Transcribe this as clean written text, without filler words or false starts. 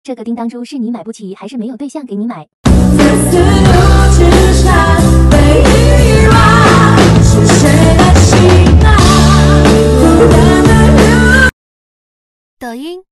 这个叮当猪是你买不起，还是没有对象给你买？ 抖音。